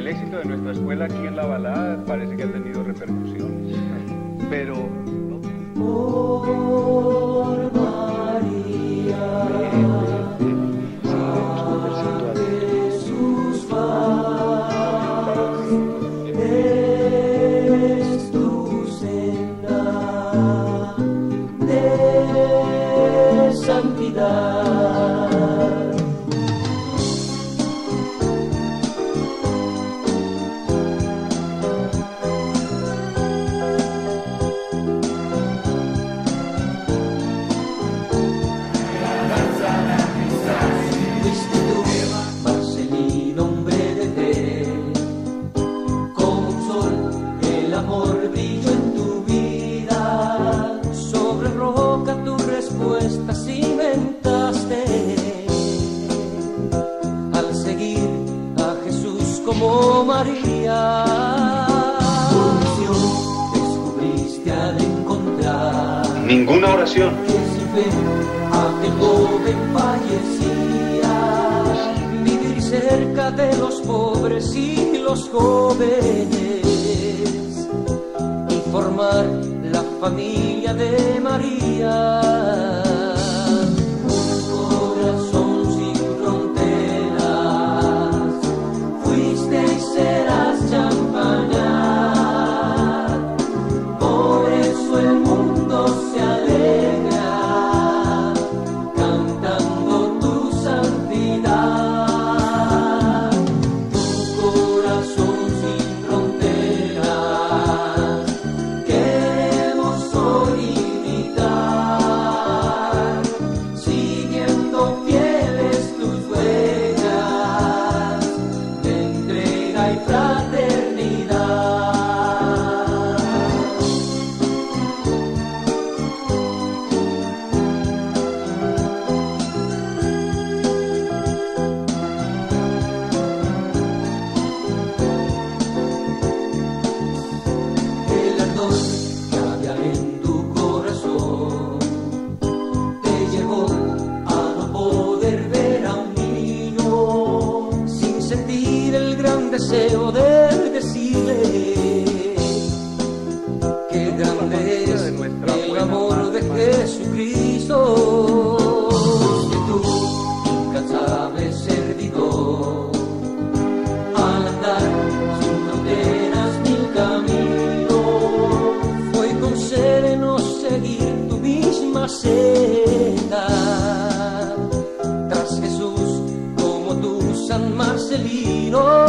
el éxito de nuestra escuela aquí en La Balada parece que ha tenido repercusiones, pero por María, Jesús va, es tu senda de santidad. Brillo en tu vida, sobre roca tu respuesta cimentaste. Al seguir a Jesús como María, tu misión descubriste al encontrar ninguna oración que sin fe aquel joven fallecía. Vivir cerca de los pobres y los jóvenes, formar la familia de María. Un corazón sin fronteras, fuiste y serás champaña. Por eso el mundo se alegra, cantando tu santidad. Tu corazón sin fronteras, siguiendo fieles tus huellas de entrega y fraternidad. El ardor que había en tu corazón te llevó a no poder ver a un niño sin sentir el gran deseo de decirle que grande es el amor de Jesucristo. Que tu incansable servidor, al andar sin fronteras ni caminos, fue con sereno seguir tu misma senda. Tras Jesús como tu San Marcelino,